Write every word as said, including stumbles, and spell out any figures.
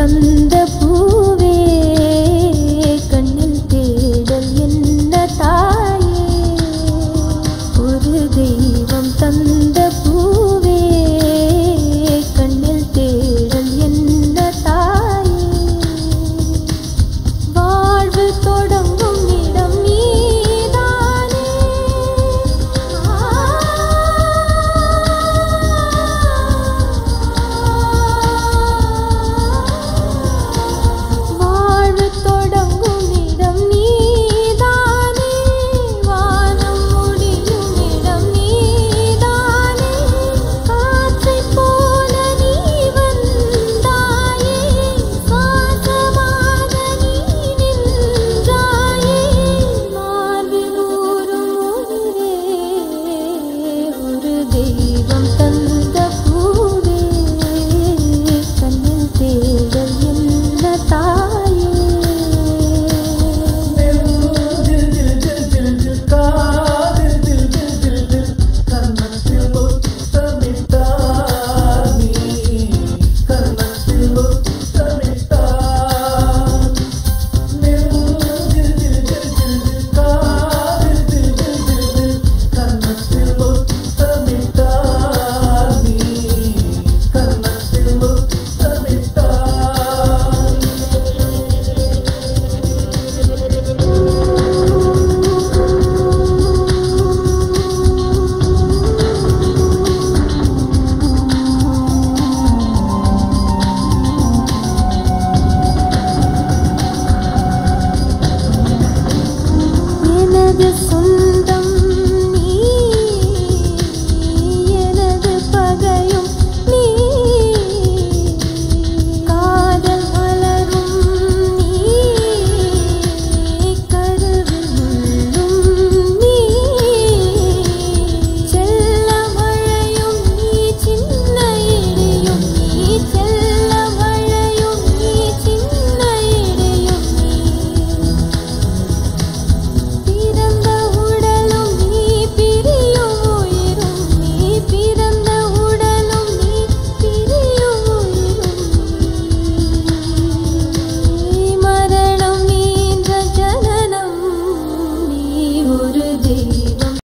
தந்த பூவே கண்ணில் தேடல் என்ன தாயே ஒரு தெய்வம் தந்த பூவே கண்ணில் தேடல் என்ன தாயே வாழ்வு தொடங்கும் இடம் நீதானே வாழ்வு தொடங்கும் இடம் நீதானே வானம் முடியும் இடம் நீதானே காற்றைப் போல நீ வந்தாயே சுவாசமாக நீ நின்றாயே மார்பில் ஊறும் உயிரே ஒரு தெய்வம்